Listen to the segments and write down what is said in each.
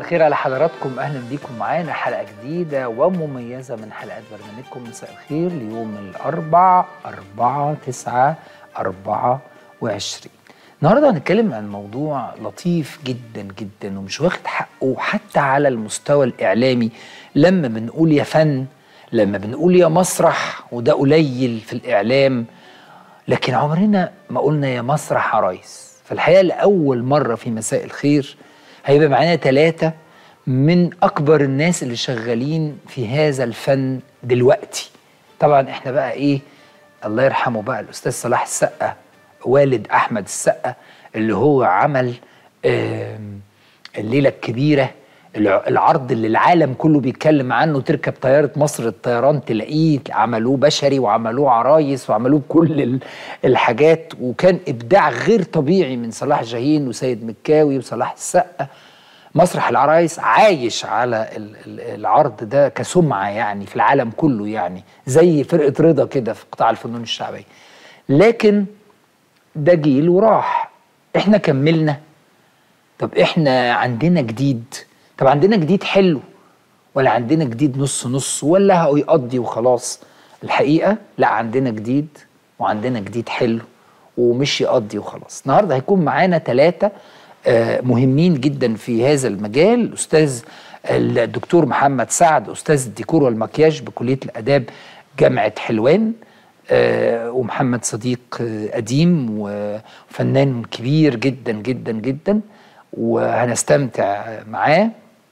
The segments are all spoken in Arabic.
الخير على حضراتكم، اهلا بيكم معانا حلقه جديده ومميزه من حلقات برنامجكم مساء الخير ليوم الاربعاء 4/9/24. النهارده هنتكلم عن موضوع لطيف جدا جدا ومش واخد حقه حتى على المستوى الاعلامي. لما بنقول يا فن، لما بنقول يا مسرح، وده قليل في الاعلام، لكن عمرنا ما قلنا يا مسرح عرايس. فالحقيقه لاول مره في مساء الخير هيبقى معانا 3 من أكبر الناس اللي شغالين في هذا الفن دلوقتي. طبعا احنا بقى ايه، الله يرحمه بقى الأستاذ صلاح السقا، والد أحمد السقا، اللي هو عمل الليلة الكبيرة، العرض اللي العالم كله بيتكلم عنه. تركب طيارة مصر الطيران تلاقيه عملوه بشري وعملوه عرايس وعملوه بكل الحاجات، وكان إبداع غير طبيعي من صلاح جاهين وسيد مكاوي وصلاح السقا. مسرح العرايس عايش على العرض ده كسمعة يعني في العالم كله، يعني زي فرقة رضا كده في قطاع الفنون الشعبية. لكن ده جيل وراح، احنا كملنا. طب احنا عندنا جديد؟ طب عندنا جديد حلو ولا عندنا جديد نص نص ولا هو يقضي وخلاص؟ الحقيقة لا، عندنا جديد وعندنا جديد حلو ومش يقضي وخلاص. النهاردة هيكون معانا 3 مهمين جدا في هذا المجال. الأستاذ الدكتور محمد سعد، أستاذ الديكور والمكياج بكلية الآداب جامعة حلوان، ومحمد صديق قديم وفنان كبير جدا جدا جدا وهنستمتع معاه.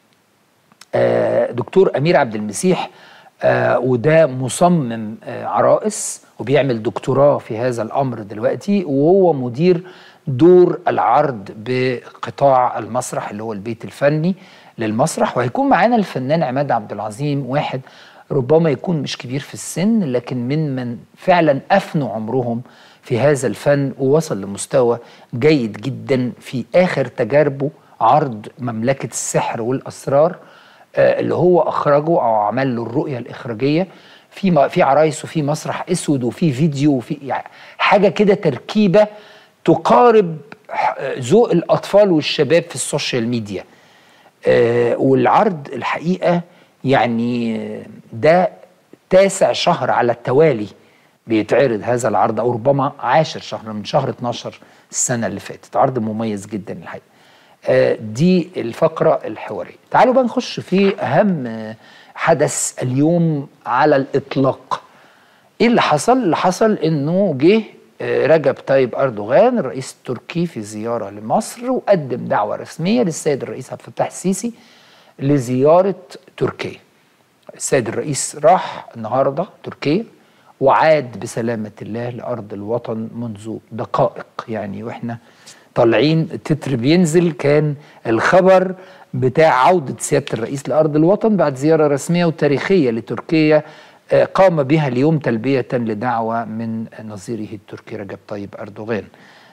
دكتور أمير عبد المسيح، وده مصمم عرائس وبيعمل دكتوراه في هذا الأمر دلوقتي، وهو مدير دور العرض بقطاع المسرح اللي هو البيت الفني للمسرح. وهيكون معانا الفنان عماد عبد العظيم، واحد ربما يكون مش كبير في السن لكن من فعلا أفنوا عمرهم في هذا الفن ووصل لمستوى جيد جدا في آخر تجاربه، عرض مملكة السحر والأسرار اللي هو أخرجه أو عمل له الرؤية الإخراجية في عرايس وفي مسرح أسود وفي فيديو وفي يعني حاجة كده تركيبة تقارب ذوق الأطفال والشباب في السوشيال ميديا. والعرض الحقيقة يعني ده 9 شهر على التوالي بيتعرض هذا العرض، أو ربما 10 شهر، من شهر 12 السنة اللي فاتت. عرض مميز جدا الحقيقة. دي الفقرة الحوارية. تعالوا بقى نخش في أهم حدث اليوم على الإطلاق. إيه اللي حصل؟ اللي حصل إنه جه رجب طيب أردوغان الرئيس التركي في زيارة لمصر، وقدم دعوة رسمية للسيد الرئيس عبد الفتاح السيسي لزيارة تركيا. السيد الرئيس راح النهاردة تركيا وعاد بسلامة الله لأرض الوطن منذ دقائق يعني، وإحنا طالعين التتر بينزل كان الخبر بتاع عودة سيادة الرئيس لأرض الوطن بعد زيارة رسمية وتاريخية لتركيا قام بها اليوم تلبية لدعوة من نظيره التركي رجب طيب أردوغان.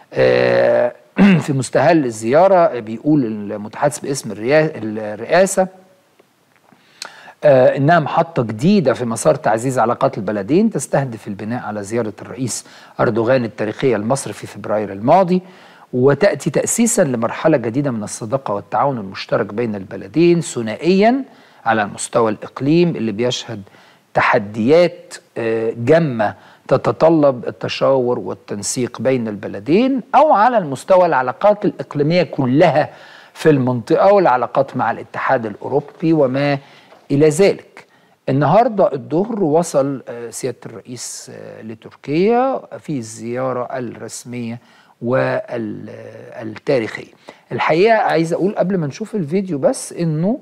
في مستهل الزيارة بيقول المتحدث باسم الرئاسة إنها محطة جديدة في مسار تعزيز علاقات البلدين تستهدف البناء على زيارة الرئيس أردوغان التاريخية لمصر في فبراير الماضي، وتأتي تأسيسا لمرحلة جديدة من الصداقة والتعاون المشترك بين البلدين ثنائيا على المستوى الإقليم اللي بيشهد تحديات جمة تتطلب التشاور والتنسيق بين البلدين، أو على المستوى العلاقات الإقليمية كلها في المنطقة والعلاقات مع الاتحاد الأوروبي وما إلى ذلك. النهاردة الظهر وصل سيادة الرئيس لتركيا في الزيارة الرسمية والتاريخية. الحقيقة عايز أقول قبل ما نشوف الفيديو بس إنه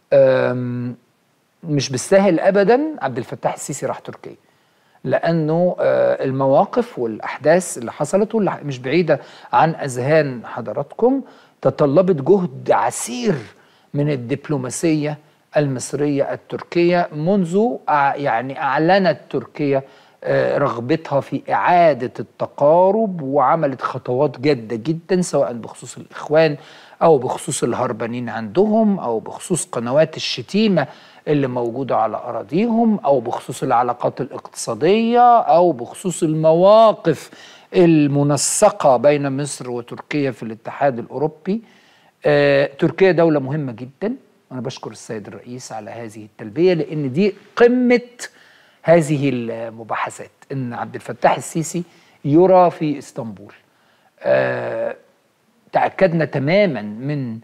مش بالسهل أبدا عبد الفتاح السيسي راح تركيا، لأنه المواقف والأحداث اللي حصلت واللي مش بعيدة عن أذهان حضراتكم تطلبت جهد عسير من الدبلوماسية المصرية التركية منذ يعني أعلنت تركيا رغبتها في إعادة التقارب، وعملت خطوات جادة جدا سواء بخصوص الإخوان أو بخصوص الهربانين عندهم أو بخصوص قنوات الشتيمة اللي موجودة على أراضيهم أو بخصوص العلاقات الاقتصادية أو بخصوص المواقف المنسقة بين مصر وتركيا في الاتحاد الأوروبي. تركيا دولة مهمة جدا وأنا بشكر السيد الرئيس على هذه التلبية، لأن دي قمة هذه المباحثات، إن عبد الفتاح السيسي يرى في اسطنبول. تأكدنا تماما من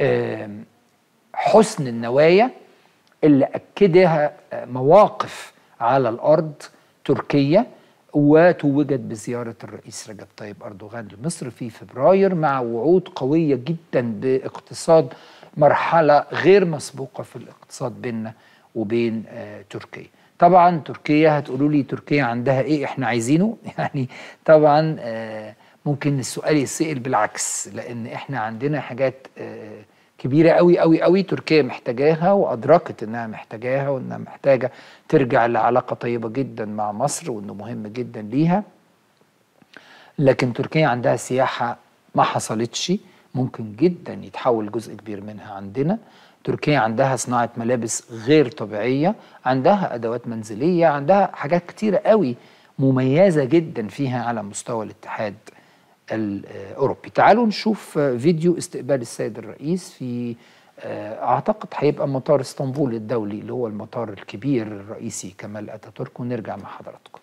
حسن النوايا اللي أكدها مواقف على الأرض تركيا، وتوجت بزيارة الرئيس رجب طيب أردوغان لمصر في فبراير مع وعود قوية جدا باقتصاد مرحلة غير مسبوقة في الاقتصاد بيننا وبين تركيا. طبعا تركيا هتقولوا لي تركيا عندها ايه احنا عايزينه؟ يعني طبعا ممكن السؤال يتسأل بالعكس، لان احنا عندنا حاجات كبيرة قوي قوي قوي تركيا محتاجاها، وأدركت إنها محتاجاها، وإنها محتاجة ترجع لعلاقة طيبة جدا مع مصر، وإنه مهم جدا ليها. لكن تركيا عندها سياحة ما حصلتش، ممكن جدا يتحول جزء كبير منها عندنا. تركيا عندها صناعة ملابس غير طبيعية، عندها أدوات منزلية، عندها حاجات كتيرة قوي مميزة جدا فيها على مستوى الاتحاد الأوروبي. تعالوا نشوف فيديو استقبال السيد الرئيس في أعتقد هيبقى مطار اسطنبول الدولي، اللي هو المطار الكبير الرئيسي كمال أتاتورك، ونرجع مع حضراتكم.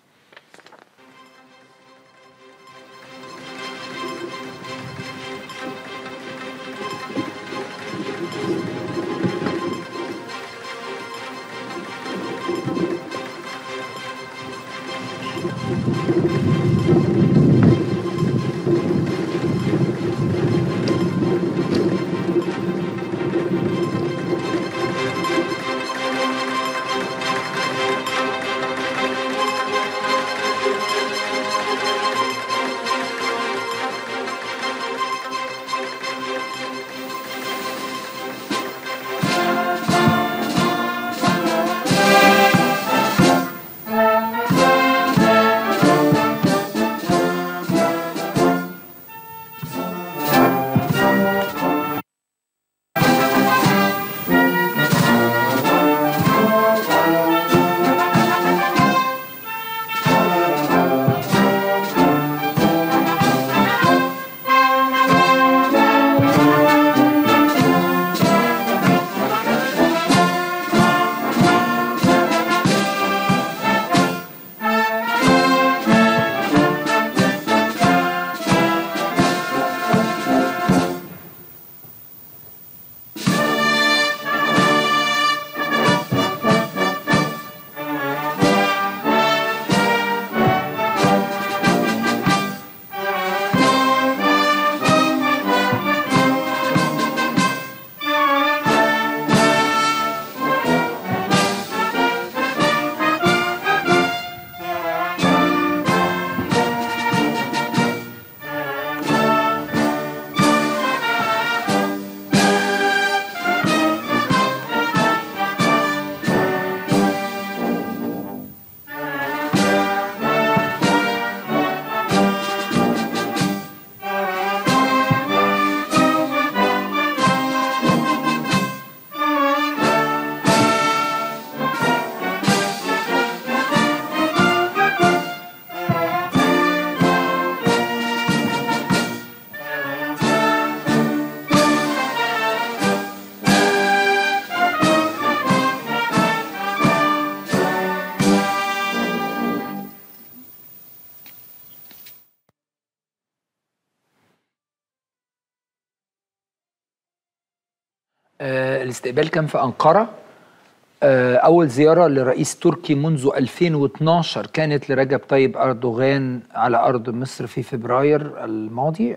الاستقبال كان في أنقرة. أول زيارة لرئيس تركي منذ 2012 كانت لرجب طيب أردوغان على أرض مصر في فبراير الماضي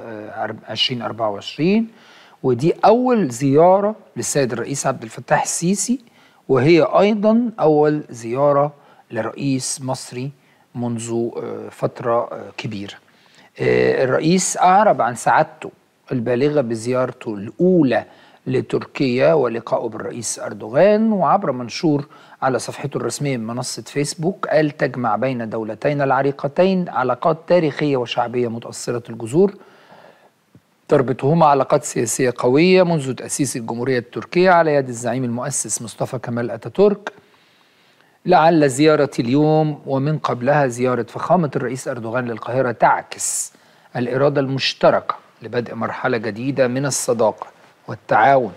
2024، ودي أول زيارة للسيد الرئيس عبد الفتاح السيسي، وهي أيضا أول زيارة لرئيس مصري منذ فترة كبيرة. الرئيس أعرب عن سعادته البالغة بزيارته الأولى لتركيا ولقائه بالرئيس أردوغان، وعبر منشور على صفحته الرسمية من منصة فيسبوك قال: تجمع بين دولتين العريقتين علاقات تاريخية وشعبية متأصلة الجذور تربطهما علاقات سياسية قوية منذ تأسيس الجمهورية التركية على يد الزعيم المؤسس مصطفى كمال أتاتورك. لعل زيارتي اليوم ومن قبلها زيارة فخامة الرئيس أردوغان للقاهرة تعكس الإرادة المشتركة لبدء مرحلة جديدة من الصداقة والتعاون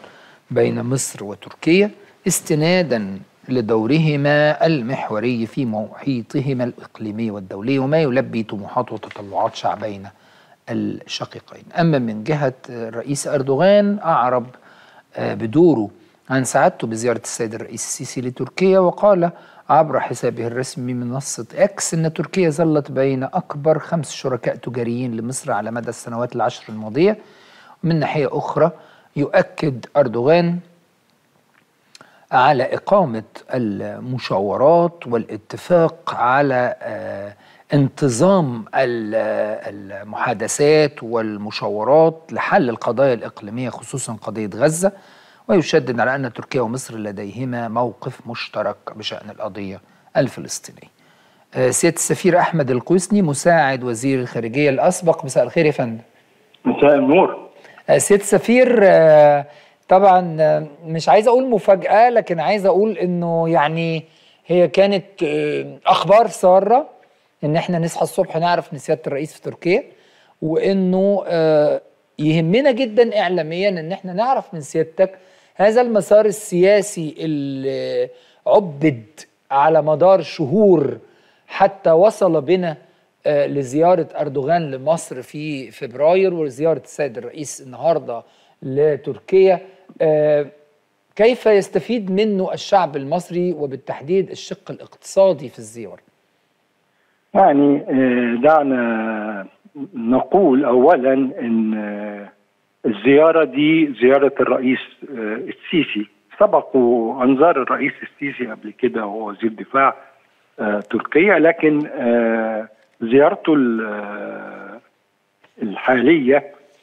بين مصر وتركيا استنادا لدورهما المحوري في محيطهما الإقليمي والدولي وما يلبي طموحات وتطلعات شعبين الشقيقين. أما من جهة الرئيس أردوغان أعرب بدوره عن سعادته بزيارة السيد الرئيس السيسي لتركيا، وقال عبر حسابه الرسمي منصة إكس أن تركيا ظلت بين أكبر 5 شركاء تجاريين لمصر على مدى السنوات العشر الماضية. ومن ناحية أخرى يؤكد أردوغان على إقامة المشاورات والاتفاق على انتظام المحادثات والمشاورات لحل القضايا الإقليمية خصوصا قضية غزة، ويشدد على أن تركيا ومصر لديهما موقف مشترك بشأن القضية الفلسطينية. سيادة السفير أحمد القوسني مساعد وزير الخارجية الأسبق، مساء الخير يا فندم. مساء النور. سيادة السفير، طبعا مش عايز أقول مفاجأة، لكن عايز أقول إنه يعني هي كانت أخبار سارة إن إحنا نصحى الصبح نعرف إن سيادة الرئيس في تركيا، وإنه يهمنا جدا إعلاميا إن إحنا نعرف من سيادتك هذا المسار السياسي اللي عبد على مدار شهور حتى وصل بنا لزيارة أردوغان لمصر في فبراير وزيارة السيد الرئيس النهاردة لتركيا. كيف يستفيد منه الشعب المصري وبالتحديد الشق الاقتصادي في الزيارة؟ يعني دعنا نقول أولا أن الزيارة دي زيارة الرئيس السيسي، سبق وأنظار الرئيس السيسي قبل كده وهو وزير دفاع تركيا، لكن زيارته الحالية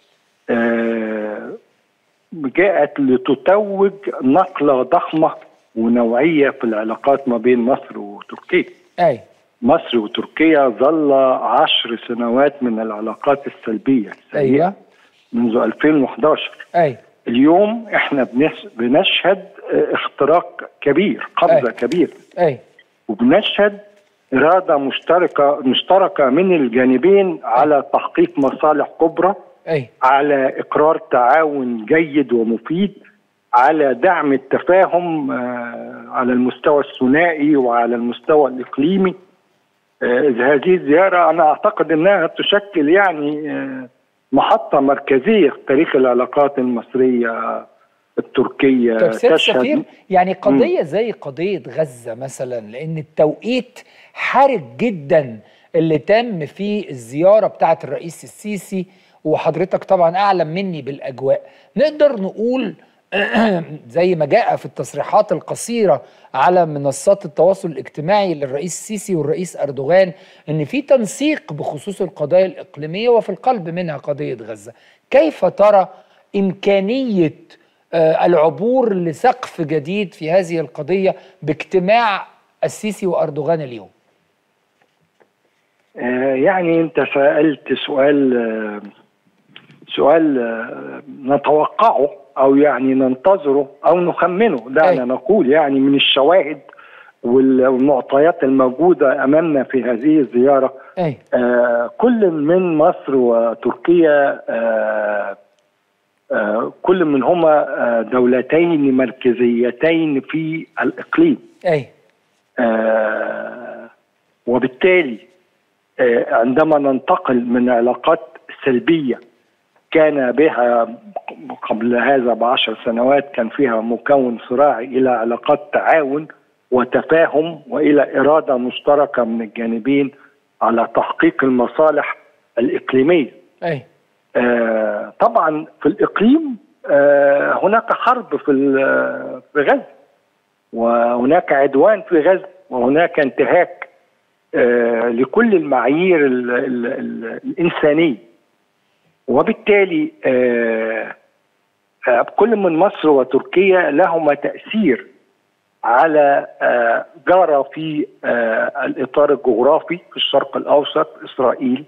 جاءت لتتوج نقلة ضخمة ونوعية في العلاقات ما بين مصر وتركيا. مصر وتركيا ظل 10 سنوات من العلاقات السلبية منذ 2011. اليوم احنا بنشهد اختراق كبير، قفزة كبيرة، وبنشهد إرادة مشتركة من الجانبين على تحقيق مصالح كبرى، على إقرار تعاون جيد ومفيد، على دعم التفاهم على المستوى الثنائي وعلى المستوى الإقليمي. هذه الزيارة أنا أعتقد أنها تشكل يعني محطة مركزية في تاريخ العلاقات المصرية التركية. طيب سيادة السفير، يعني قضية زي قضية غزة مثلا، لأن التوقيت حرج جدا اللي تم فيه الزيارة بتاعة الرئيس السيسي، وحضرتك طبعا أعلم مني بالأجواء، نقدر نقول زي ما جاء في التصريحات القصيرة على منصات التواصل الاجتماعي للرئيس السيسي والرئيس أردوغان إن في تنسيق بخصوص القضايا الإقليمية وفي القلب منها قضية غزة. كيف ترى إمكانية العبور لسقف جديد في هذه القضية باجتماع السيسي وأردوغان اليوم؟ يعني أنت سألت سؤال نتوقعه أو يعني ننتظره أو نخمنه. دعنا نقول يعني من الشواهد والمعطيات الموجودة أمامنا في هذه الزيارة، كل من مصر وتركيا كل منهما دولتين مركزيتين في الإقليم. وبالتالي عندما ننتقل من علاقات سلبية كان بها قبل هذا ب10 سنوات كان فيها مكون صراعي إلى علاقات تعاون وتفاهم وإلى إرادة مشتركة من الجانبين على تحقيق المصالح الإقليمية. طبعا في الإقليم هناك حرب في غزة، وهناك عدوان في غزة، وهناك انتهاك لكل المعايير الإنسانية. وبالتالي كل من مصر وتركيا لهما تأثير على جارة في الإطار الجغرافي في الشرق الأوسط إسرائيل.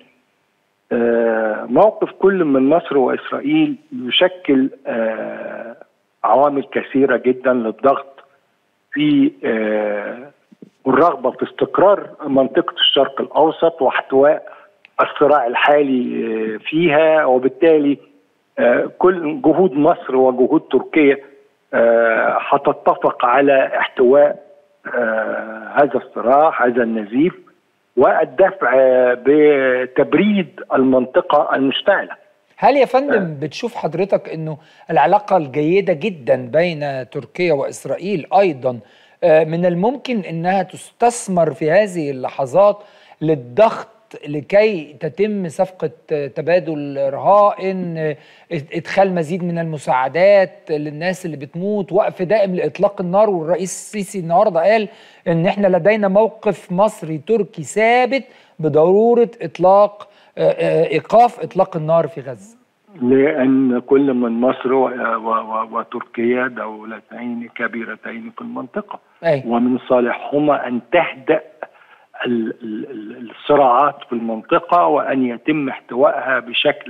موقف كل من مصر وإسرائيل يشكل عوامل كثيرة جدا للضغط في الرغبة في استقرار منطقة الشرق الأوسط واحتواء الصراع الحالي فيها. وبالتالي كل جهود مصر وجهود تركيا هتتفق على احتواء هذا الصراع، هذا النزيف، والدفع بتبريد المنطقة المشتعلة. هل يا فندم بتشوف حضرتك انه العلاقة الجيدة جدا بين تركيا واسرائيل ايضا من الممكن انها تستثمر في هذه اللحظات للضغط لكي تتم صفقة تبادل رهائن، ادخال مزيد من المساعدات للناس اللي بتموت، وقف دائم لإطلاق النار؟ والرئيس السيسي النهاردة قال ان احنا لدينا موقف مصري تركي ثابت بضرورة ايقاف اطلاق النار في غزة. لأن كل من مصر وتركيا دولتين كبيرتين في المنطقة، ومن صالحهما أن تهدأ الصراعات في المنطقة وأن يتم احتوائها بشكل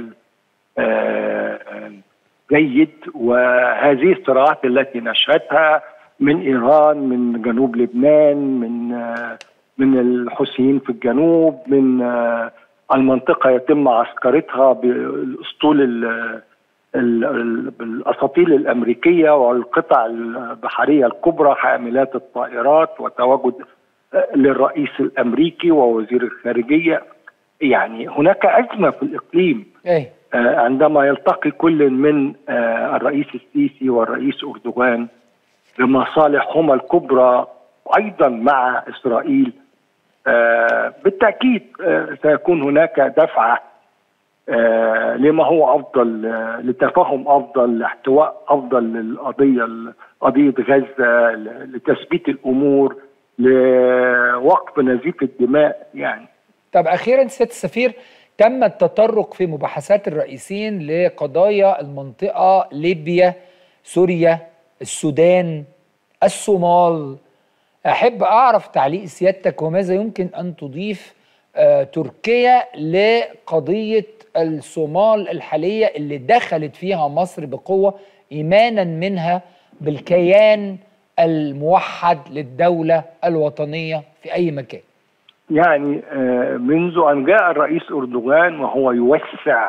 جيد. وهذه الصراعات التي نشهدها من إيران، من جنوب لبنان، من الحوثيين في الجنوب، من المنطقة يتم عسكرتها بالأسطول بالأساطيل الأمريكية والقطع البحرية الكبرى حاملات الطائرات، وتواجد للرئيس الأمريكي ووزير الخارجية. يعني هناك أزمة في الإقليم عندما يلتقي كل من الرئيس السيسي والرئيس أردوغان لمصالحهما الكبرى أيضا مع إسرائيل. بالتأكيد سيكون هناك دفعة لما هو أفضل، لتفاهم أفضل، لاحتواء أفضل للقضية، قضية غزة، لتثبيت الأمور، لوقف نزيف الدماء يعني. طب أخيرا سيادة السفير، تم التطرق في مباحثات الرئيسين لقضايا المنطقة: ليبيا، سوريا، السودان، الصومال. أحب أعرف تعليق سيادتك وماذا يمكن أن تضيف تركيا لقضية الصومال الحالية اللي دخلت فيها مصر بقوة إيمانا منها بالكيان الموحد للدولة الوطنية في أي مكان. يعني منذ أن جاء الرئيس أردوغان وهو يوسع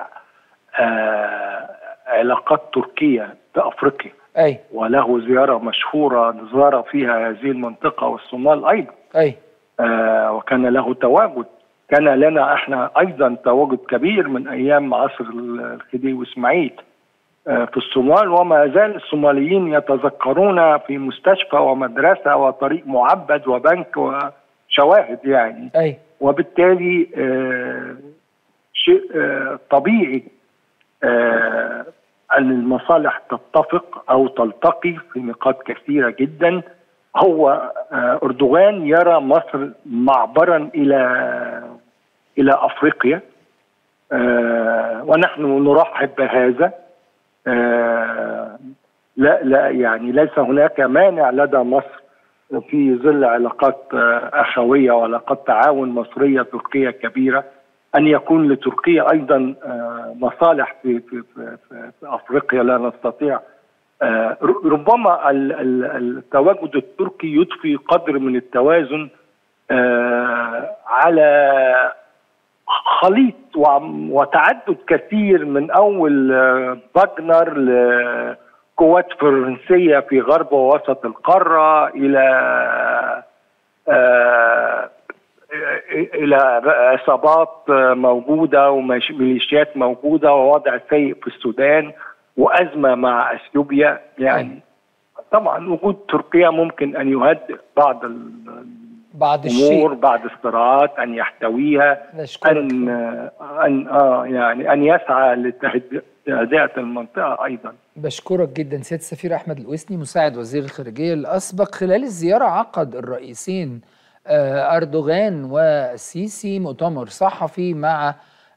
علاقات تركيا بأفريقيا، وله زيارة مشهورة زار فيها هذه المنطقة والصومال أيضا، وكان له تواجد. كان لنا احنا أيضا تواجد كبير من أيام عصر الخديوي إسماعيل في الصومال، وما زال الصوماليين يتذكرون في مستشفى ومدرسة وطريق معبد وبنك وشواهد يعني. وبالتالي شيء طبيعي أن المصالح تتفق أو تلتقي في نقاط كثيرة جدا. هو أردوغان يرى مصر معبرا إلى أفريقيا، ونحن نرحب بهذا. لا يعني ليس هناك مانع لدى مصر في ظل علاقات أخوية وعلاقات تعاون مصرية تركية كبيرة أن يكون لتركيا أيضا مصالح في أفريقيا. لا نستطيع ربما التواجد التركي يضفي قدر من التوازن على خليط وتعدد كثير من أول فاغنر لقوات فرنسية في غرب ووسط القارة إلى عصابات موجودة وميليشيات موجودة ووضع سيء في السودان وأزمة مع أثيوبيا. يعني طبعا وجود تركيا ممكن أن يهدئ بعض الأمور، بعض الصراعات، أن يحتويها، أن يسعى لتهدئة المنطقة أيضا. بشكرك جدا سيادة السفير أحمد الأويسني مساعد وزير الخارجية الأسبق. خلال الزيارة عقد الرئيسين أردوغان والسيسي مؤتمر صحفي مع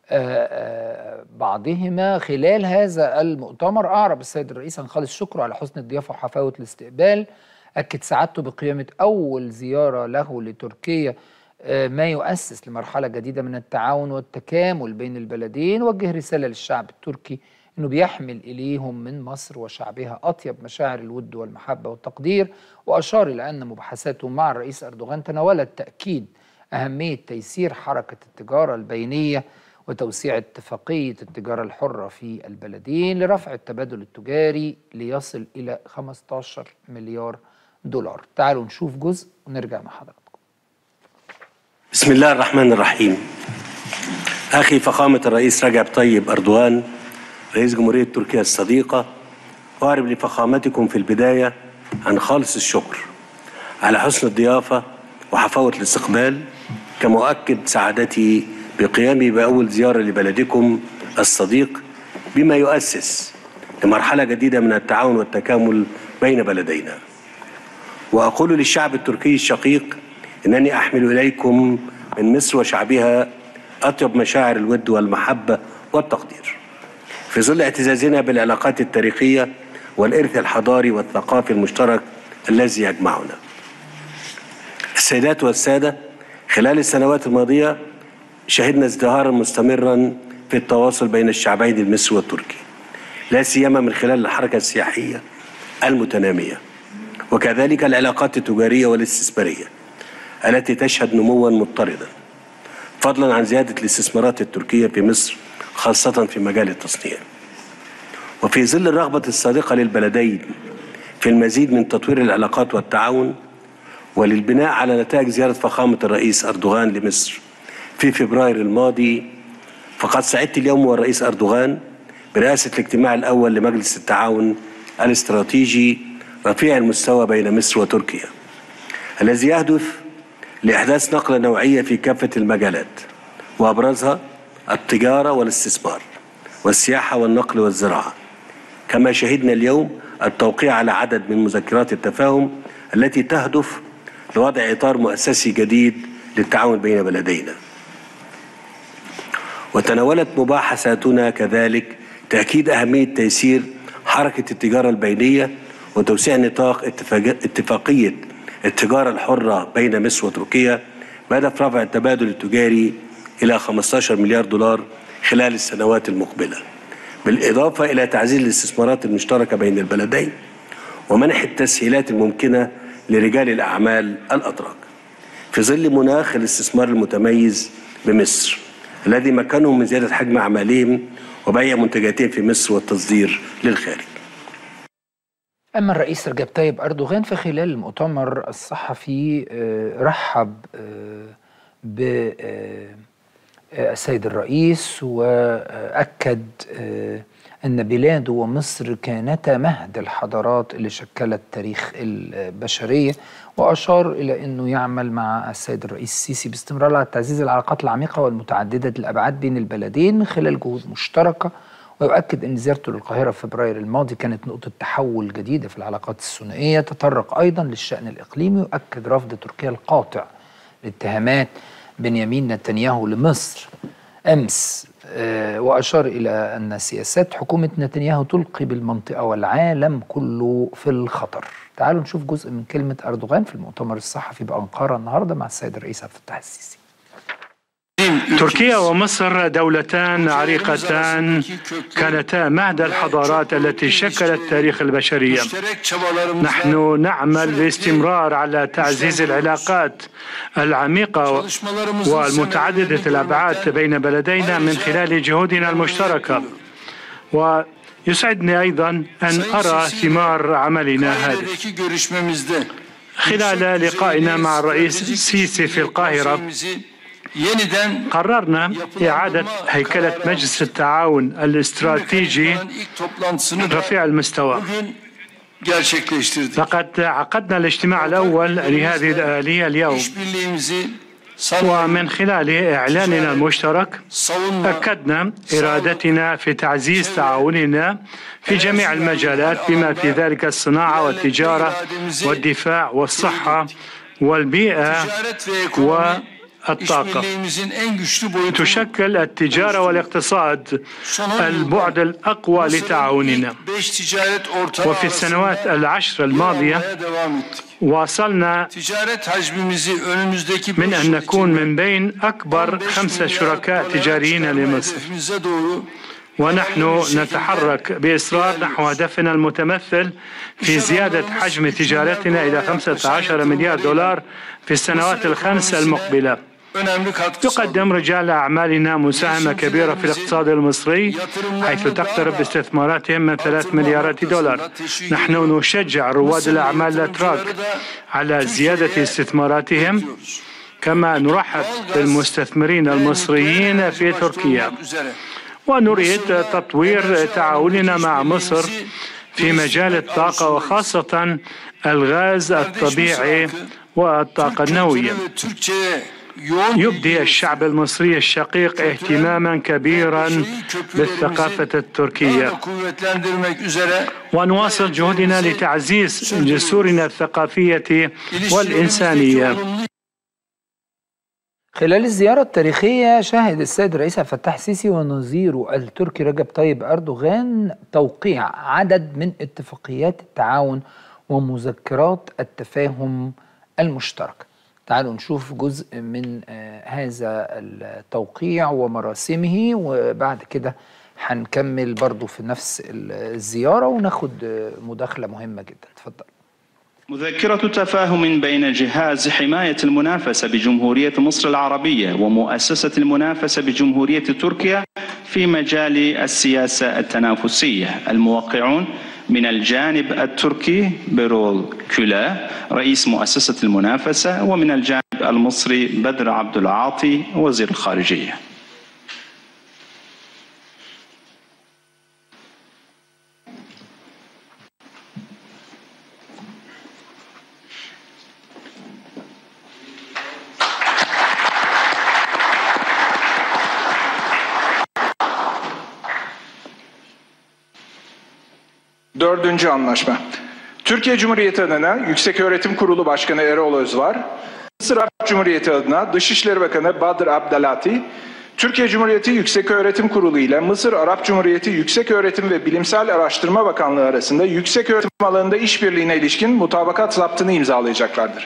بعضهما. خلال هذا المؤتمر أعرب السيد الرئيس عن خالص شكره على حسن الضيافة وحفاوة الاستقبال، أكد سعادته بقيامة أول زيارة له لتركيا ما يؤسس لمرحلة جديدة من التعاون والتكامل بين البلدين. وجه رسالة للشعب التركي أنه بيحمل إليهم من مصر وشعبها أطيب مشاعر الود والمحبة والتقدير. وأشار إلى أن مباحثاته مع الرئيس أردوغان تناولت تأكيد أهمية تيسير حركة التجارة البينية وتوسيع اتفاقية التجارة الحرة في البلدين لرفع التبادل التجاري ليصل إلى 15 مليار دولار. تعالوا نشوف جزء ونرجع مع حضراتكم. بسم الله الرحمن الرحيم. أخي فخامة الرئيس رجب طيب أردوغان رئيس جمهورية تركيا الصديقة، أعرب لفخامتكم في البداية عن خالص الشكر على حسن الضيافة وحفاوة الاستقبال، كمؤكد سعادتي بقيامي بأول زيارة لبلدكم الصديق، بما يؤسس لمرحلة جديدة من التعاون والتكامل بين بلدينا. وأقول للشعب التركي الشقيق إنني أحمل إليكم من مصر وشعبها أطيب مشاعر الود والمحبة والتقدير، في ظل اعتزازنا بالعلاقات التاريخية والإرث الحضاري والثقافي المشترك الذي يجمعنا. السيدات والسادة، خلال السنوات الماضية شهدنا ازدهارا مستمرا في التواصل بين الشعبين المصري والتركي، لا سيما من خلال الحركة السياحية المتنامية، وكذلك العلاقات التجارية والاستثمارية التي تشهد نموا مضطردا، فضلا عن زيادة الاستثمارات التركية في مصر خاصة في مجال التصنيع. وفي ظل الرغبة الصادقة للبلدين في المزيد من تطوير العلاقات والتعاون، وللبناء على نتائج زيارة فخامة الرئيس أردوغان لمصر في فبراير الماضي، فقد سعدت اليوم والرئيس أردوغان برئاسة الاجتماع الأول لمجلس التعاون الاستراتيجي رفيع المستوى بين مصر وتركيا، الذي يهدف لإحداث نقلة نوعية في كافة المجالات، وأبرزها التجارة والاستثمار والسياحة والنقل والزراعة. كما شهدنا اليوم التوقيع على عدد من مذكرات التفاهم التي تهدف لوضع إطار مؤسسي جديد للتعاون بين بلدينا. وتناولت مباحثاتنا كذلك تأكيد أهمية تيسير حركة التجارة البينية وتوسيع نطاق اتفاقية التجارة الحرة بين مصر وتركيا بهدف رفع التبادل التجاري إلى 15 مليار دولار خلال السنوات المقبلة، بالإضافة إلى تعزيز الاستثمارات المشتركة بين البلدين ومنح التسهيلات الممكنة لرجال الأعمال الأتراك، في ظل مناخ الاستثمار المتميز بمصر الذي مكنهم من زيادة حجم أعمالهم وبيع منتجاتهم في مصر والتصدير للخارج. أما الرئيس رجب طيب أردوغان فخلال المؤتمر الصحفي رحب بالسيد الرئيس وأكد أن بلاده ومصر كانتا مهد الحضارات اللي شكلت تاريخ البشرية، وأشار إلى أنه يعمل مع السيد الرئيس السيسي باستمرار على تعزيز العلاقات العميقة والمتعددة الأبعاد بين البلدين من خلال جهود مشتركة. ويؤكد أن زيارته للقاهرة في فبراير الماضي كانت نقطة تحول جديدة في العلاقات الثنائية. تطرق أيضا للشأن الإقليمي ويؤكد رفض تركيا القاطع لاتهامات بنيامين نتنياهو لمصر أمس، وأشار إلى أن سياسات حكومة نتنياهو تلقي بالمنطقة والعالم كله في الخطر. تعالوا نشوف جزء من كلمة أردوغان في المؤتمر الصحفي بأنقرة النهاردة مع السيد الرئيس عبد الفتاح السيسي. تركيا ومصر دولتان عريقتان كانتا مهد الحضارات التي شكلت تاريخ البشرية. نحن نعمل باستمرار على تعزيز العلاقات العميقة والمتعددة الأبعاد بين بلدينا من خلال جهودنا المشتركة، ويسعدني أيضا أن أرى ثمار عملنا هذا. خلال لقائنا مع الرئيس السيسي في القاهرة قررنا إعادة هيكلة مجلس التعاون الاستراتيجي رفيع المستوى. لقد عقدنا الاجتماع الأول لهذه الآلية اليوم، ومن خلال إعلاننا المشترك أكدنا إرادتنا في تعزيز تعاوننا في جميع المجالات بما في ذلك الصناعة والتجارة والدفاع والصحة والبيئة والطاقة. تشكل التجارة والاقتصاد البعد الأقوى لتعاوننا، وفي السنوات العشر الماضية واصلنا من أن نكون من بين أكبر 5 شركاء تجاريين لمصر، ونحن نتحرك بإصرار نحو هدفنا المتمثل في زيادة حجم تجارتنا إلى 15 مليار دولار في السنوات ال5 المقبلة. يقدم رجال أعمالنا مساهمة كبيرة في الاقتصاد المصري، حيث تقترب استثماراتهم من 3 مليارات دولار. نحن نشجع رواد الأعمال الأتراك على زيادة استثماراتهم، كما نرحب بالمستثمرين المصريين في تركيا، ونريد تطوير تعاوننا مع مصر في مجال الطاقة، وخاصة الغاز الطبيعي والطاقة النووية. يبدي الشعب المصري الشقيق اهتماما كبيرا بالثقافة التركية، ونواصل جهودنا لتعزيز جسورنا الثقافية والإنسانية. خلال الزيارة التاريخية شهد السيد الرئيس عبد الفتاح السيسي ونظيره التركي رجب طيب أردوغان توقيع عدد من اتفاقيات التعاون ومذكرات التفاهم المشترك. تعالوا نشوف جزء من هذا التوقيع ومراسمه، وبعد كده هنكمل برضو في نفس الزيارة وناخد مداخلة مهمة جدا. تفضل. مذكرة تفاهم بين جهاز حماية المنافسة بجمهورية مصر العربية ومؤسسة المنافسة بجمهورية تركيا في مجال السياسة التنافسية. الموقعون من الجانب التركي بيرول كولا رئيس مؤسسة المنافسة، ومن الجانب المصري بدر عبد العاطي وزير الخارجية. Dördüncü anlaşma. Türkiye Cumhuriyeti adına Yükseköğretim Kurulu Başkanı Erol Özvar, Mısır Arap Cumhuriyeti adına Dışişleri Bakanı Badr Abdelati, Türkiye Cumhuriyeti Yükseköğretim Kurulu ile Mısır Arap Cumhuriyeti Yükseköğretim ve Bilimsel Araştırma Bakanlığı arasında yükseköğretim alanında işbirliğine ilişkin mutabakat zaptını imzalayacaklardır.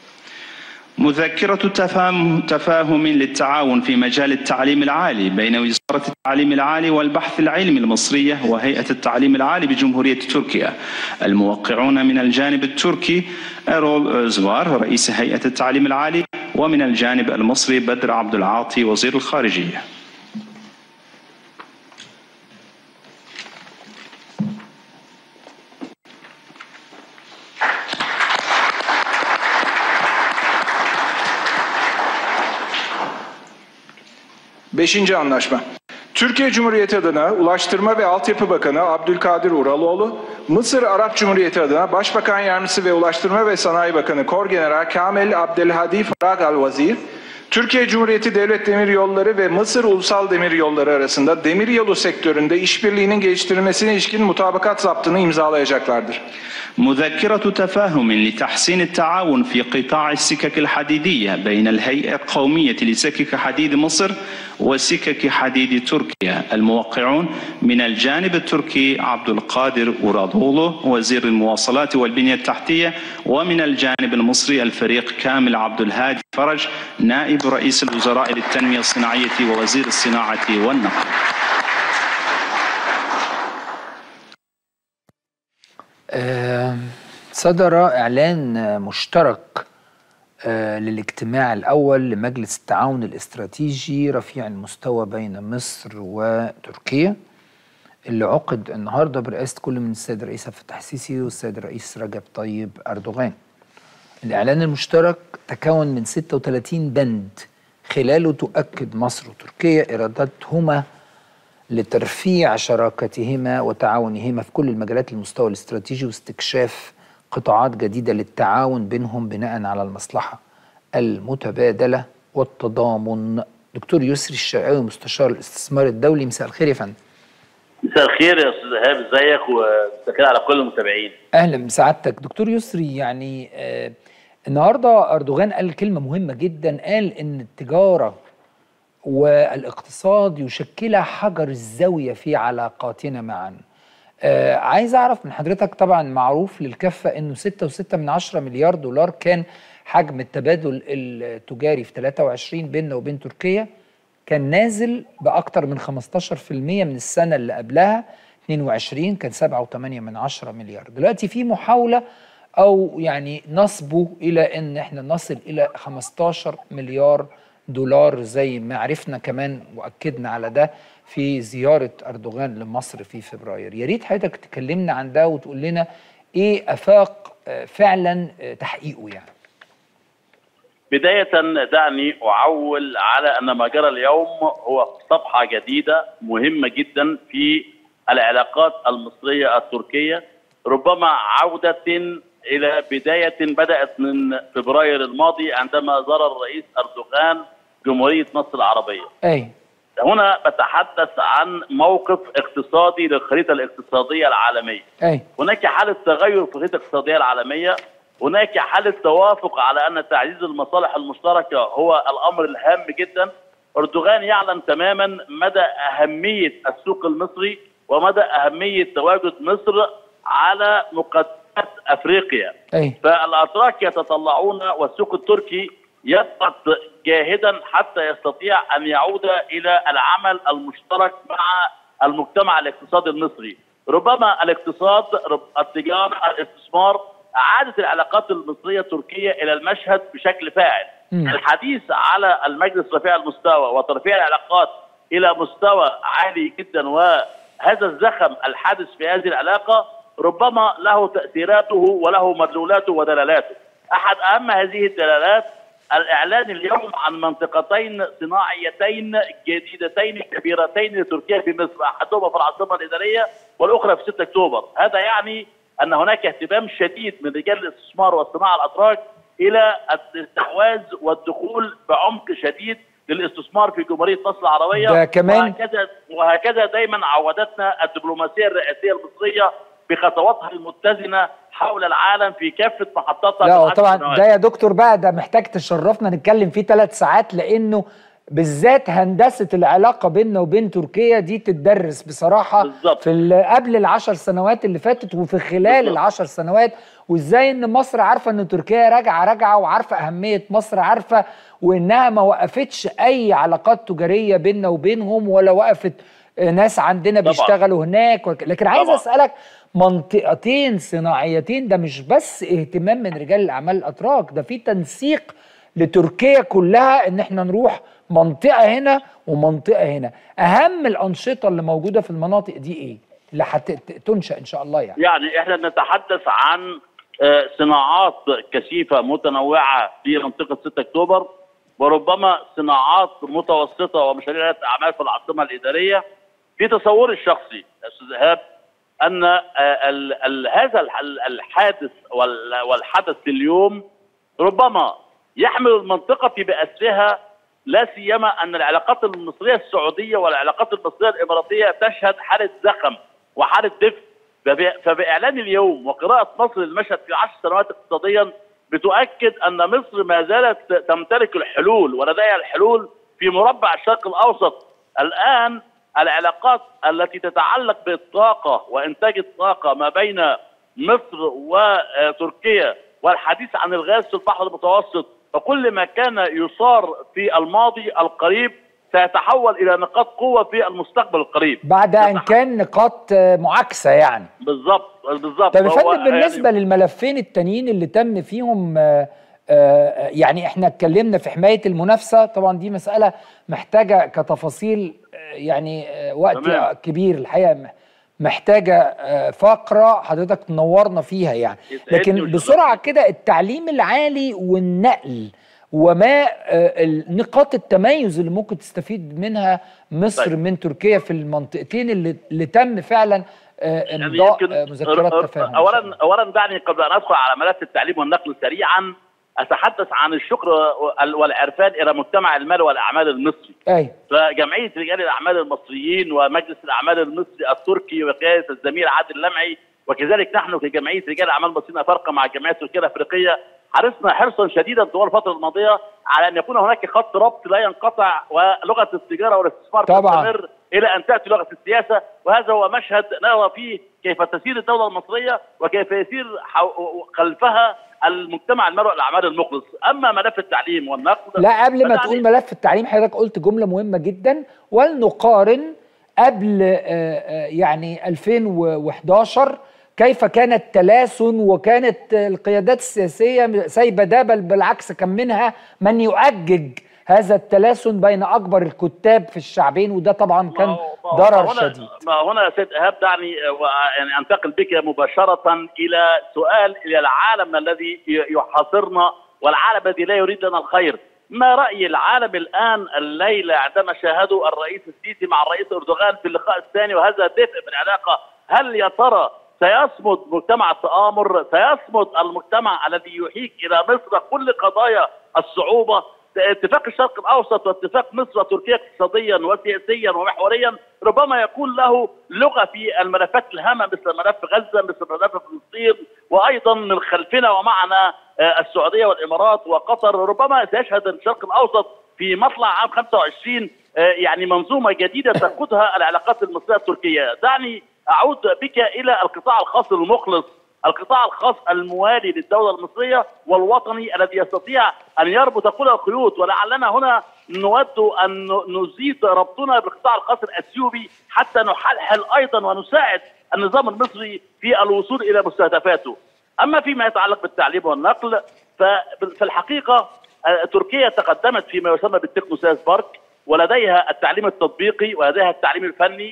مذكرة تفاهم للتعاون في مجال التعليم العالي بين وزارة التعليم العالي والبحث العلمي المصرية وهيئة التعليم العالي بجمهورية تركيا. الموقعون من الجانب التركي إرول أوزفار رئيس هيئة التعليم العالي، ومن الجانب المصري بدر عبد العاطي وزير الخارجية. Beşinci anlaşma. Türkiye Cumhuriyeti adına Ulaştırma ve Altyapı Bakanı Abdülkadir Uraloğlu, Mısır Arap Cumhuriyeti adına Başbakan Yardımcısı ve Ulaştırma ve Sanayi Bakanı Korgeneral Kamil Abdelhadi Farag Al-Vazir, Türkiye Cumhuriyeti Devlet Demiryolları ve Mısır Ulusal Demiryolları arasında demiryolu sektöründe işbirliğinin geliştirilmesine ilişkin mutabakat zaptını imzalayacaklardır. مذكرة تفاهم لتحسين التعاون في قطاع السكك الحديدية بين الهيئة القومية لسكك حديد مصر وسكك حديد تركيا. الموقعون من الجانب التركي عبد القادر أورادولو وزير المواصلات والبنية التحتية، ومن الجانب المصري الفريق كامل عبد الهادي فرج نائب رئيس الوزراء للتنمية الصناعية ووزير الصناعة والنقل. صدر إعلان مشترك للاجتماع الأول لمجلس التعاون الاستراتيجي رفيع المستوى بين مصر وتركيا، اللي عقد النهارده برئاسة كل من السيد الرئيس عبد الفتاح السيسي والسيد الرئيس رجب طيب أردوغان. الإعلان المشترك تكون من 36 بند، خلاله تؤكد مصر وتركيا إرادتهما لترفيع شراكتهما وتعاونهما في كل المجالات المستوى الاستراتيجي واستكشاف قطاعات جديدة للتعاون بينهم بناء على المصلحة المتبادلة والتضامن. دكتور يسري الشرقاوي مستشار الاستثمار الدولي، مساء الخير يا فندم. مساء الخير يا استاذ ايهاب، ازيك ومساء الخير على كل المتابعين. اهلا بسعادتك دكتور يسري. يعني النهارده اردوغان قال كلمة مهمة جدا، قال ان التجارة والاقتصاد يشكل حجر الزاوية في علاقاتنا معا. عايز أعرف من حضرتك، طبعا معروف للكافة أنه 6.6 مليار دولار كان حجم التبادل التجاري في 23 بيننا وبين تركيا، كان نازل بأكتر من 15% من السنة اللي قبلها 22 كان 7.8 مليار. دلوقتي في محاولة أو يعني نصبه إلى أن احنا نصل إلى 15 مليار دولار زي ما عرفنا كمان وأكدنا على ده في زيارة أردوغان لمصر في فبراير. يا ريت حضرتك تكلمنا عن ده وتقول لنا إيه أفاق فعلا تحقيقه يعني. بداية دعني أعول على أن ما جرى اليوم هو صفحة جديدة مهمة جدا في العلاقات المصرية التركية، ربما عودة إلى بداية بدأت من فبراير الماضي عندما زار الرئيس أردوغان جمهورية مصر العربية. هنا بتحدث عن موقف اقتصادي للخريطة الاقتصادية العالمية. هناك حالة تغير في الخريطة الاقتصادية العالمية، هناك حالة توافق على أن تعزيز المصالح المشتركة هو الأمر الهام جدا. أردوغان يعلم تماما مدى أهمية السوق المصري ومدى أهمية تواجد مصر على مقدمة أفريقيا. فالأتراك يتطلعون والسوق التركي يضغط جاهدا حتى يستطيع أن يعود إلى العمل المشترك مع المجتمع الاقتصادي المصري. ربما الاقتصاد، التجارة، الاستثمار، أعادت العلاقات المصرية التركية إلى المشهد بشكل فاعل. الحديث على المجلس رفيع المستوى وترفيع العلاقات إلى مستوى عالي جدا وهذا الزخم الحادث في هذه العلاقة ربما له تأثيراته وله مدلولاته ودلالاته. أحد أهم هذه الدلالات الإعلان اليوم عن منطقتين صناعيتين جديدتين كبيرتين لتركيا في مصر، أحدهما في العاصمة الإدارية والأخرى في 6 أكتوبر. هذا يعني أن هناك اهتمام شديد من رجال الاستثمار والصناعة الأتراك إلى الاستحواذ والدخول بعمق شديد للاستثمار في جمهورية مصر العربية. ده كمان وهكذا دايما عودتنا الدبلوماسية الرئاسية المصرية بخطواتها المتزنة حول العالم في كافة محطاتها. لا طبعا ده يا دكتور بقى ده محتاج تشرفنا نتكلم فيه 3 ساعات، لأنه بالذات هندسة العلاقة بيننا وبين تركيا دي تدرس بصراحة بالزبط. في قبل ال10 سنوات اللي فاتت وفي خلال ال10 سنوات، وازاي ان مصر عارفة ان تركيا راجعة وعارفة أهمية مصر، عارفة وانها ما وقفتش اي علاقات تجارية بيننا وبينهم ولا وقفت ناس عندنا بيشتغلوا هناك. لكن عايز أسألك، منطقتين صناعيتين ده مش بس اهتمام من رجال الأعمال الأتراك، ده في تنسيق لتركيا كلها ان احنا نروح منطقة هنا ومنطقة هنا. أهم الأنشطة اللي موجودة في المناطق دي إيه؟ اللي هتنشأ إن شاء الله يعني إحنا نتحدث عن صناعات كثيفة متنوعة في منطقة 6 أكتوبر، وربما صناعات متوسطة ومشاريع أعمال في العاصمة الإدارية. في تصوري الشخصي أستاذ إيهاب أن هذا الحادث والحدث اليوم ربما يحمل المنطقة بأسرها، لا سيما أن العلاقات المصرية السعودية والعلاقات المصرية الإماراتية تشهد حالة زخم وحالة دفء. فبإعلان اليوم وقراءة مصر للمشهد في 10 سنوات اقتصاديا بتؤكد أن مصر ما زالت تمتلك الحلول ولديها الحلول في مربع الشرق الأوسط. الآن العلاقات التي تتعلق بالطاقة وإنتاج الطاقة ما بين مصر وتركيا والحديث عن الغاز في البحر المتوسط وكل ما كان يصار في الماضي القريب سيتحول إلى نقاط قوة في المستقبل القريب بعد أن كان نقاط معاكسة يعني. بالضبط. طب يا فندم بالنسبة للملفين التانيين اللي تم فيهم يعني احنا اتكلمنا في حماية المنافسة، طبعا دي مسألة محتاجة كتفاصيل يعني وقت تمام. كبير الحقيقة، محتاجة فقرة حضرتك تنورنا فيها يعني. لكن بسرعة كده، التعليم العالي والنقل وما نقاط التميز اللي ممكن تستفيد منها مصر من تركيا في المنطقتين اللي تم فعلا امضاء مذكرات تفاهم. اولا دعني قبل ان ادخل على ملف التعليم والنقل سريعا اتحدث عن الشكر والعرفان الى مجتمع المال والاعمال المصري. فجمعيه رجال الاعمال المصريين ومجلس الاعمال المصري التركي وقياده الزميل عادل لمعي، وكذلك نحن في جمعيه رجال الاعمال المصريين افارقه مع الجمعيه التركيه الافريقيه حرصنا حرصا شديدا طوال الفتره الماضيه على ان يكون هناك خط ربط لا ينقطع، ولغه التجاره والاستثمار تستمر الى ان تاتي لغه السياسه. وهذا هو مشهد نرى فيه كيف تسير الدوله المصريه وكيف يسير خلفها المجتمع المرء الاعمال المخلص. اما ملف التعليم والنقل، لا قبل ما تقول ملف التعليم حضرتك قلت جمله مهمه جدا، ولنقارن قبل يعني 2011 كيف كان التلاسن وكانت القيادات السياسيه سايبه ده، بل بالعكس كان منها من يؤجج هذا التلاسن بين أكبر الكتاب في الشعبين، وده طبعا كان ضرر شديد. ما هنا يا سيد إيهاب دعني يعني أنتقل بك مباشرة إلى سؤال إلى العالم الذي يحاصرنا والعالم الذي لا يريد لنا الخير. ما رأي العالم الآن الليلة عندما شاهدوا الرئيس السيسي مع الرئيس أردوغان في اللقاء الثاني وهذا دفء في العلاقة؟ هل يا ترى سيصمد مجتمع التآمر؟ سيصمد المجتمع الذي يحيك إلى مصر كل قضايا الصعوبة؟ اتفاق الشرق الأوسط واتفاق مصر وتركيا اقتصاديا وسياسيا ومحوريا ربما يكون له لغة في الملفات الهامة مثل ملف غزة، مثل ملف فلسطين، وأيضا من خلفنا ومعنا السعودية والإمارات وقطر. ربما سيشهد الشرق الأوسط في مطلع عام 25 يعني منظومة جديدة تقودها العلاقات المصرية التركية. دعني أعود بك إلى القطاع الخاص المخلص، القطاع الخاص الموالي للدولة المصرية والوطني الذي يستطيع أن يربط كل الخيوط، ولعلنا هنا نود أن نزيد ربطنا بالقطاع الخاص الأثيوبي حتى نحلحل أيضا ونساعد النظام المصري في الوصول إلى مستهدفاته. أما فيما يتعلق بالتعليم والنقل ففي الحقيقة تركيا تقدمت فيما يسمى بالتكنوساس بارك، ولديها التعليم التطبيقي ولديها التعليم الفني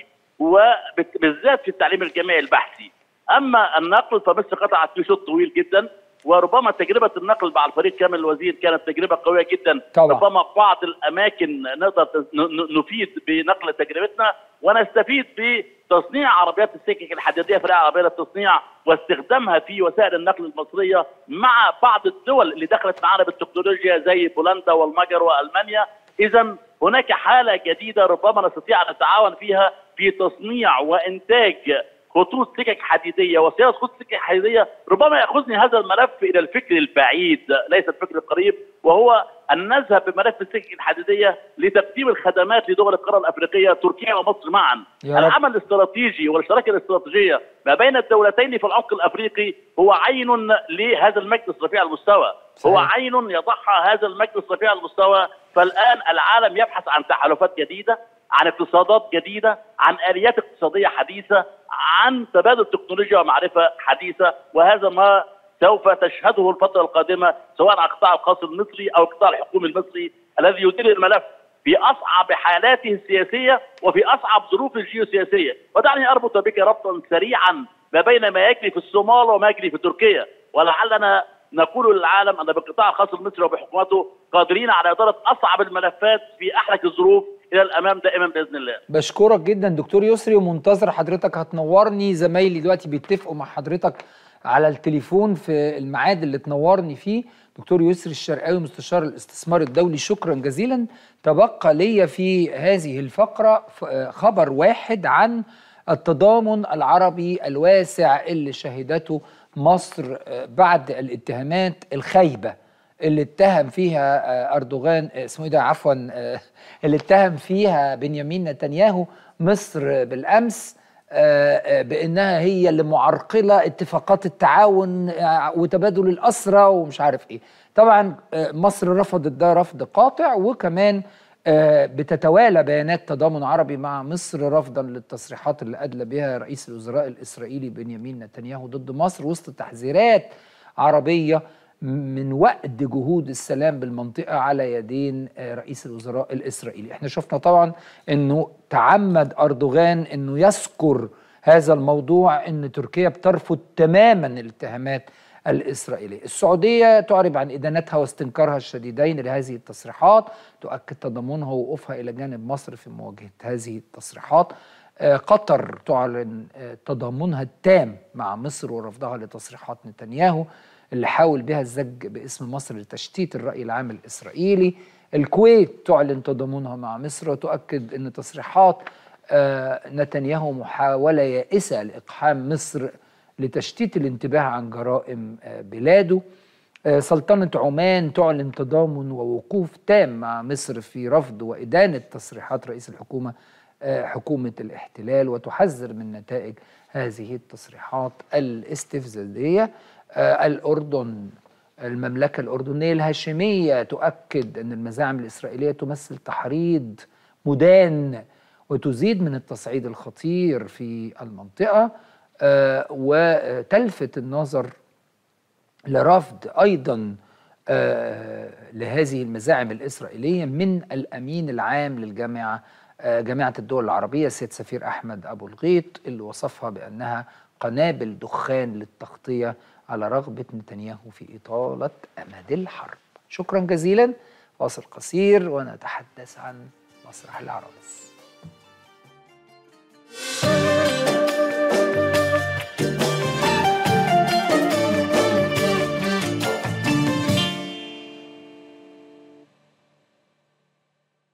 وبالذات في التعليم الجامعي البحثي. أما النقل فمصر قطعت فيه شوط طويل جدا، وربما تجربة النقل مع الفريق كامل الوزير كانت تجربة قوية جدا طبعا. ربما بعض الأماكن نقدر نفيد بنقل تجربتنا ونستفيد بتصنيع عربيات السكك الحديدية في العربية للتصنيع واستخدامها في وسائل النقل المصرية مع بعض الدول اللي دخلت معنا بالتكنولوجيا زي بولندا والمجر وألمانيا. إذا هناك حالة جديدة ربما نستطيع أن نتعاون فيها في تصنيع وإنتاج خطوط سكك حديديه وصيانه خطوط سكك حديديه. ربما ياخذني هذا الملف الى الفكر البعيد ليس الفكر القريب، وهو ان نذهب بملف السكك الحديديه لتقديم الخدمات لدول القاره الافريقيه تركيا ومصر معا. العمل الاستراتيجي والشراكه الاستراتيجيه ما بين الدولتين في العمق الافريقي هو عين لهذا المجلس رفيع المستوى، هو عين يضعها هذا المجلس رفيع المستوى. فالان العالم يبحث عن تحالفات جديده، عن اقتصادات جديدة، عن آليات اقتصادية حديثة، عن تبادل تكنولوجيا ومعرفة حديثة، وهذا ما سوف تشهده الفترة القادمة سواء على القطاع الخاص المصري أو القطاع الحكومي المصري الذي يدير الملف في أصعب حالاته السياسية وفي أصعب ظروفه الجيوسياسية. ودعني أربط بك ربطا سريعا ما بين ما يجري في الصومال وما يجري في تركيا، ولعلنا نقول للعالم أن بالقطاع الخاص المصري وبحكومته قادرين على إدارة أصعب الملفات في أحرج الظروف إلى الأمام دائما بإذن الله. بشكرك جدا دكتور يسري ومنتظر حضرتك هتنورني. زمايلي دلوقتي بيتفقوا مع حضرتك على التليفون في الميعاد اللي تنورني فيه. دكتور يسري الشرقاوي مستشار الاستثمار الدولي، شكرا جزيلا. تبقى لي في هذه الفقرة خبر واحد عن التضامن العربي الواسع اللي شهدته مصر بعد الاتهامات الخايبة اللي اتهم فيها أردوغان اسمه ايه ده عفوا اللي اتهم فيها بنيامين نتنياهو مصر بالأمس بأنها هي اللي معرقلة اتفاقات التعاون وتبادل الأسرى ومش عارف ايه. طبعا مصر رفضت ده رفض قاطع، وكمان بتتوالى بيانات تضامن عربي مع مصر رفضا للتصريحات اللي أدلى بها رئيس الوزراء الإسرائيلي بنيامين نتنياهو ضد مصر وسط تحذيرات عربية من وقت جهود السلام بالمنطقة على يدين رئيس الوزراء الإسرائيلي. احنا شفنا طبعا انه تعمد أردوغان انه يذكر هذا الموضوع، ان تركيا بترفض تماما الاتهامات الإسرائيلية. السعودية تعرب عن إدانتها واستنكارها الشديدين لهذه التصريحات، تؤكد تضامنها ووقوفها إلى جانب مصر في مواجهة هذه التصريحات. قطر تعلن تضامنها التام مع مصر ورفضها لتصريحات نتنياهو اللي حاول بها الزج باسم مصر لتشتيت الرأي العام الإسرائيلي. الكويت تعلن تضامنها مع مصر وتؤكد أن تصريحات نتنياهو محاولة يائسة لإقحام مصر لتشتيت الانتباه عن جرائم بلاده. سلطنة عمان تعلن تضامن ووقوف تام مع مصر في رفض وإدانة تصريحات رئيس الحكومة حكومة الاحتلال، وتحذر من نتائج هذه التصريحات الاستفزازية. الأردن، المملكة الأردنية الهاشمية تؤكد أن المزاعم الإسرائيلية تمثل تحريض مدان وتزيد من التصعيد الخطير في المنطقة، وتلفت النظر لرفض أيضا لهذه المزاعم الإسرائيلية من الأمين العام للجامعة جامعة الدول العربية السيد سفير أحمد أبو الغيط، اللي وصفها بأنها قنابل دخان للتغطية على رغبة نتنياهو في إطالة أمد الحرب. شكرا جزيلا. فاصل قصير ونتحدث عن مسرح العرايس.